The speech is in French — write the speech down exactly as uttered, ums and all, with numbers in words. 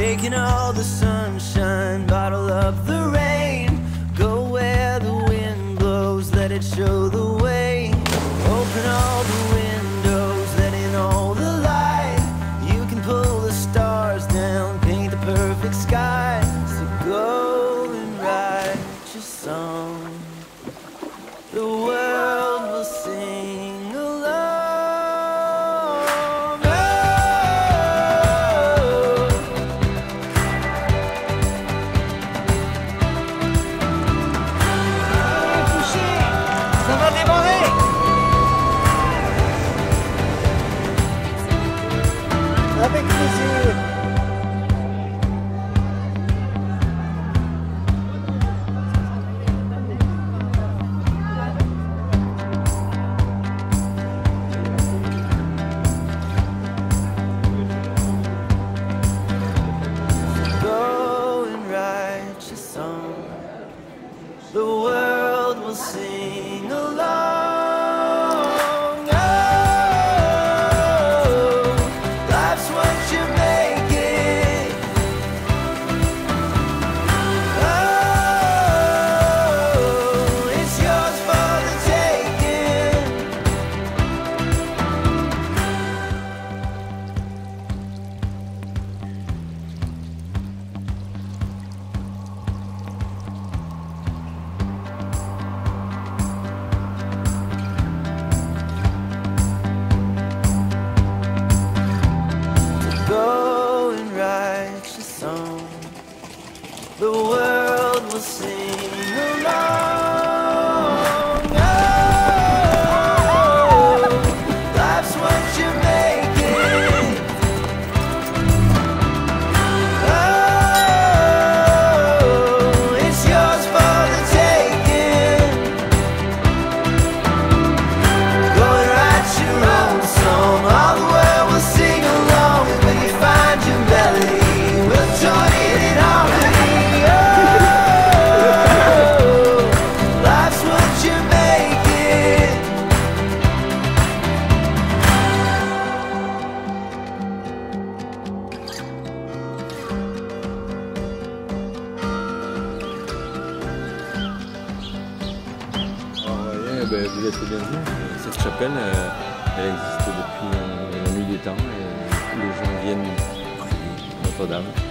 taking all the sunshine, bottle up the rain. Go where the wind blows, let it show the way. Open all the windows, let in all the light. You can pull the stars down, paint the perfect sky. So go and write your song. The world will sing along. Ça va démarrer. Avec plaisir. Go and write your song. The world will sing along. Oh, life's what you make it. Oh, it's yours for the taking. Go and write your song. The world will sing along. Oh, life's what you make it. Oh, it's yours for the taking. Go and write your own song. All the world will sing along. And when you find your melody, we'll join in in harmony. Oh, life's what you make it. Alors, ouais, ben, vous êtes les bienvenus. Cette chapelle, euh, elle existe depuis euh, la nuit des temps et tous les gens viennent prier Notre-Dame.